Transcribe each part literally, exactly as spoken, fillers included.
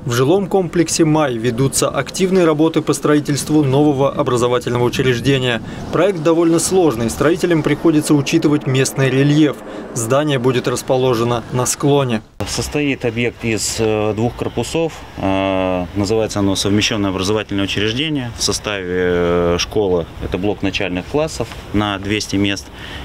В жилом комплексе «Май» ведутся активные работы по строительству нового образовательного учреждения. Проект довольно сложный, строителям приходится учитывать местный рельеф. Здание будет расположено на склоне. Состоит объект из двух корпусов. Называется оно «Совмещенное образовательное учреждение». В составе школы это блок начальных классов на двести мест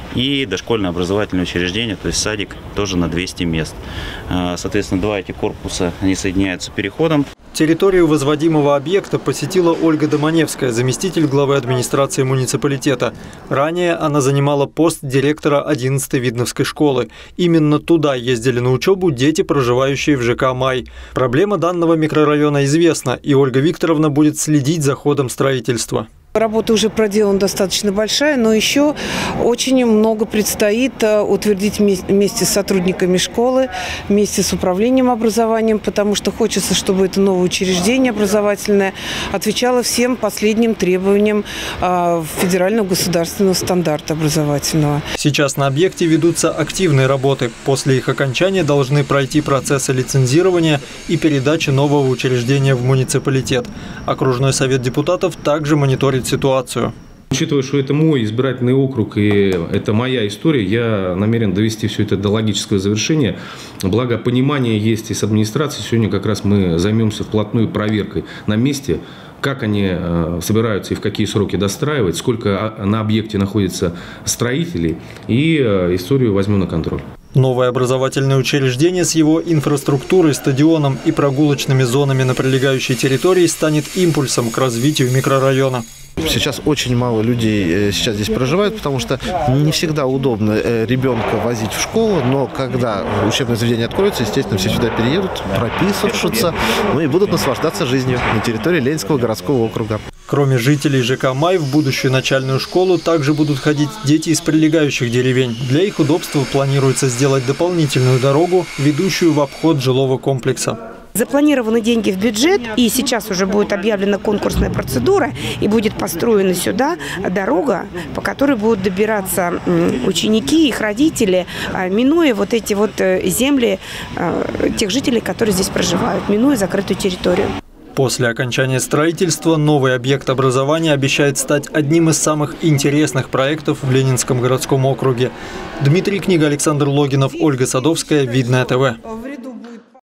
и дошкольное образовательное учреждение, то есть садик, тоже на двести мест. Соответственно, два эти корпуса они соединяются переходом. Территорию возводимого объекта посетила Ольга Доманевская, заместитель главы администрации муниципалитета. Ранее она занимала пост директора одиннадцатой Видновской школы. Именно туда ездили на учебу дети, проживающие в ЖК «Май». Проблема данного микрорайона известна, и Ольга Викторовна будет следить за ходом строительства. Работа уже проделана достаточно большая, но еще очень много предстоит утвердить вместе с сотрудниками школы, вместе с управлением образованием, потому что хочется, чтобы это новое учреждение образовательное отвечало всем последним требованиям федерального государственного стандарта образовательного. Сейчас на объекте ведутся активные работы. После их окончания должны пройти процессы лицензирования и передачи нового учреждения в муниципалитет. Окружной совет депутатов также мониторит ситуацию. Учитывая, что это мой избирательный округ и это моя история, я намерен довести все это до логического завершения. Благо, понимание есть и с администрацией. Сегодня как раз мы займемся вплотную проверкой на месте, как они собираются и в какие сроки достраивать, сколько на объекте находится строителей, и историю возьму на контроль. Новое образовательное учреждение с его инфраструктурой, стадионом и прогулочными зонами на прилегающей территории станет импульсом к развитию микрорайона. Сейчас очень мало людей сейчас здесь проживают, потому что не всегда удобно ребенка возить в школу, но когда учебное заведение откроется, естественно, все сюда переедут, прописываются, ну и будут наслаждаться жизнью на территории Ленинского городского округа. Кроме жителей ЖК «Май» в будущую начальную школу также будут ходить дети из прилегающих деревень. Для их удобства планируется сделать дополнительную дорогу, ведущую в обход жилого комплекса. Запланированы деньги в бюджет, и сейчас уже будет объявлена конкурсная процедура, и будет построена сюда дорога, по которой будут добираться ученики, их родители, минуя вот эти вот земли тех жителей, которые здесь проживают, минуя закрытую территорию. После окончания строительства новый объект образования обещает стать одним из самых интересных проектов в Ленинском городском округе. Дмитрий Книга, Александр Логинов, Ольга Садовская, Видное ТВ.